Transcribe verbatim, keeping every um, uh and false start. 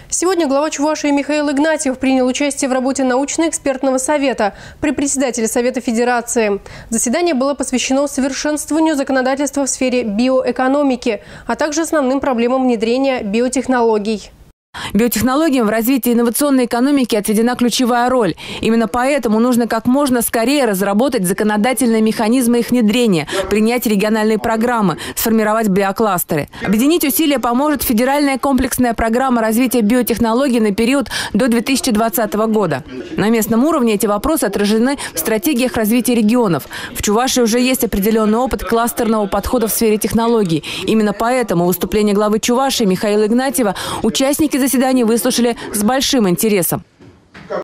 Сегодня глава Чувашии Михаил Игнатьев принял участие в работе научно-экспертного совета при председателе Совета Федерации. Заседание было посвящено совершенствованию законодательства в сфере биоэкономики, а также основным проблемам внедрения биотехнологий. Биотехнологиям в развитии инновационной экономики отведена ключевая роль. Именно поэтому нужно как можно скорее разработать законодательные механизмы их внедрения, принять региональные программы, сформировать биокластеры. Объединить усилия поможет федеральная комплексная программа развития биотехнологий на период до две тысячи двадцатого года. На местном уровне эти вопросы отражены в стратегиях развития регионов. В Чувашии уже есть определенный опыт кластерного подхода в сфере технологий. Именно поэтому выступление главы Чувашии Михаила Игнатьева участники заседания выслушали с большим интересом.